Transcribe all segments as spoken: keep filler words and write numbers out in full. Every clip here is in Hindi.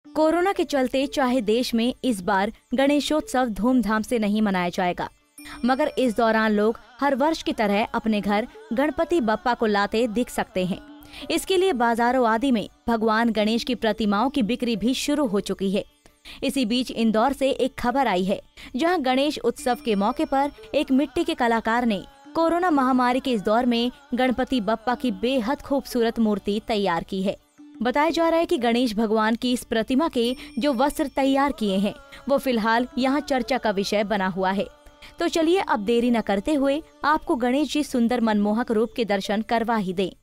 कोरोना के चलते चाहे देश में इस बार गणेशोत्सव धूमधाम से नहीं मनाया जाएगा, मगर इस दौरान लोग हर वर्ष की तरह अपने घर गणपति बप्पा को लाते दिख सकते हैं। इसके लिए बाजारों आदि में भगवान गणेश की प्रतिमाओं की बिक्री भी शुरू हो चुकी है। इसी बीच इंदौर से एक खबर आई है, जहां गणेश उत्सव के मौके पर एक मिट्टी के कलाकार ने कोरोना महामारी के इस दौर में गणपति बप्पा की बेहद खूबसूरत मूर्ति तैयार की है। बताया जा रहा है कि गणेश भगवान की इस प्रतिमा के जो वस्त्र तैयार किए हैं वो फिलहाल यहाँ चर्चा का विषय बना हुआ है। तो चलिए अब देरी न करते हुए आपको गणेश जी सुंदर मनमोहक रूप के दर्शन करवा ही दें।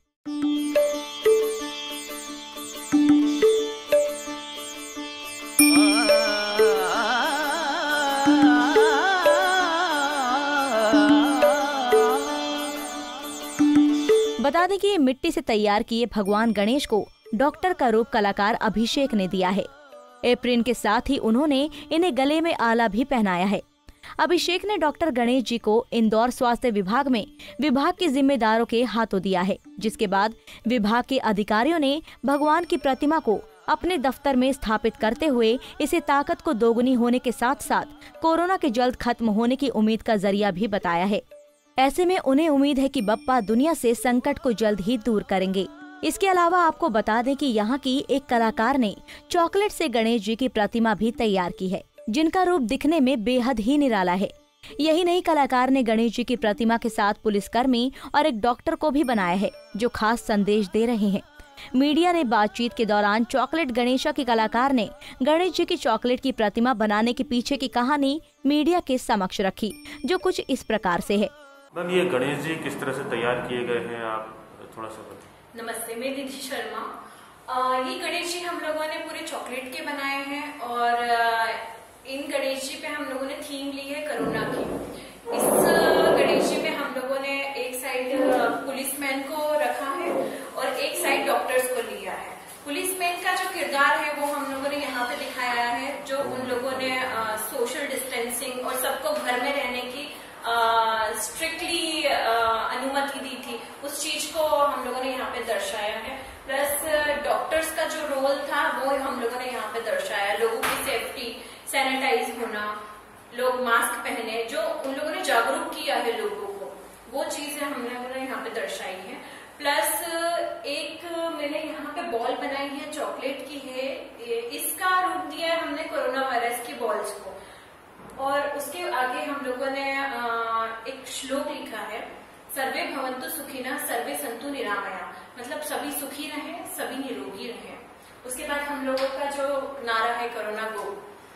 बता दें कि ये मिट्टी से तैयार किए भगवान गणेश को डॉक्टर का रूप कलाकार अभिषेक ने दिया है। एप्रिन के साथ ही उन्होंने इन्हें गले में आला भी पहनाया है। अभिषेक ने डॉक्टर गणेश जी को इंदौर स्वास्थ्य विभाग में विभाग के जिम्मेदारों के हाथों दिया है, जिसके बाद विभाग के अधिकारियों ने भगवान की प्रतिमा को अपने दफ्तर में स्थापित करते हुए इसे ताकत को दोगुनी होने के साथ साथ कोरोना के जल्द खत्म होने की उम्मीद का जरिया भी बताया है। ऐसे में उन्हें उम्मीद है कि बप्पा दुनिया से संकट को जल्द ही दूर करेंगे। इसके अलावा आपको बता दें कि यहाँ की एक कलाकार ने चॉकलेट से गणेश जी की प्रतिमा भी तैयार की है, जिनका रूप दिखने में बेहद ही निराला है। यही नहीं, कलाकार ने गणेश जी की प्रतिमा के साथ पुलिसकर्मी और एक डॉक्टर को भी बनाया है, जो खास संदेश दे रहे हैं। मीडिया ने बातचीत के दौरान चॉकलेट गणेशा की कलाकार ने गणेश जी की चॉकलेट की प्रतिमा बनाने के पीछे की कहानी मीडिया के समक्ष रखी, जो कुछ इस प्रकार से है। मैम, ये गणेश जी किस तरह से तैयार किए गए हैं, आप थोड़ा सा बताइए। नमस्ते, मैं निधि शर्मा। आ, ये गणेश जी हम लोगों ने पूरे चॉकलेट के बनाए हैं और आ, इन गणेश जी पे हम लोगों ने थीम ली है कोरोना की। इस गणेश जी पे हम लोगों ने एक साइड पुलिसमैन को रखा है और एक साइड डॉक्टर्स को लिया है। पुलिसमैन का जो किरदार है वो हम लोगों ने यहाँ पे दिखाया है, जो उन लोगों ने सोशल डिस्टेंसिंग और सबको घर में रहने की स्ट्रिक्टली uh, uh, अनुमति दी थी, उस चीज को हम लोगों ने यहाँ पे दर्शाया है। प्लस डॉक्टर्स का जो रोल था वो हम लोगों ने यहाँ पे दर्शाया। लोगों की सेफ्टी, सैनिटाइज होना, लोग मास्क पहने, जो उन लोगों ने जागरूक किया है लोगों को, वो चीजें हम लोगों ने यहाँ पे दर्शाई है। प्लस एक मैंने यहाँ पे बॉल बनाई है, चॉकलेट की है, इसका रूप दिया है हमने कोरोना वायरस की बॉल्स को। और उसके आगे हम लोगों ने एक श्लोक लिखा है, सर्वे भवन्तु सुखिनः सर्वे सन्तु निरामया, मतलब सभी सुखी रहे, सभी निरोगी रहे। उसके बाद हम लोगों का जो नारा है कोरोना गो।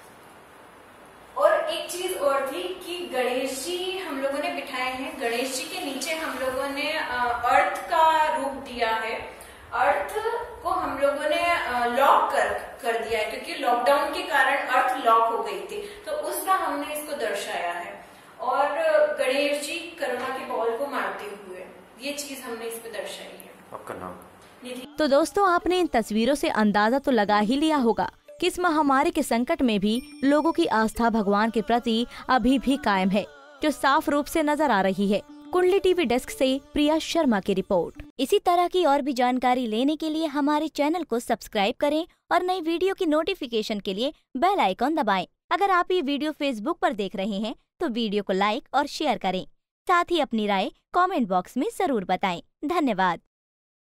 और एक चीज और थी कि गणेश जी हम लोगों ने बिठाए हैं, गणेश जी के नीचे हम लोगों ने अर्थ का रूप दिया है। अर्थ को हम लोगों ने लॉक कर कर दिया है, क्योंकि लॉकडाउन के कारण अर्थ लॉक हो गई थी, तो उसका हमने इसको दर्शाया है। और गणेश जी कोरोना के बॉल को मारते हुए, ये चीज हमने इस पे दर्शाई है। आपका नाम? निधि। तो दोस्तों, आपने इन तस्वीरों से अंदाजा तो लगा ही लिया होगा कि इस महामारी के संकट में भी लोगों की आस्था भगवान के प्रति अभी भी कायम है, जो साफ रूप से नजर आ रही है। कुंडली टीवी डेस्क से प्रिया शर्मा की रिपोर्ट। इसी तरह की और भी जानकारी लेने के लिए हमारे चैनल को सब्सक्राइब करें और नई वीडियो की नोटिफिकेशन के लिए बेल आइकॉन दबाएं। अगर आप ये वीडियो फेसबुक पर देख रहे हैं तो वीडियो को लाइक और शेयर करें। साथ ही अपनी राय कमेंट बॉक्स में जरूर बताएं। धन्यवाद।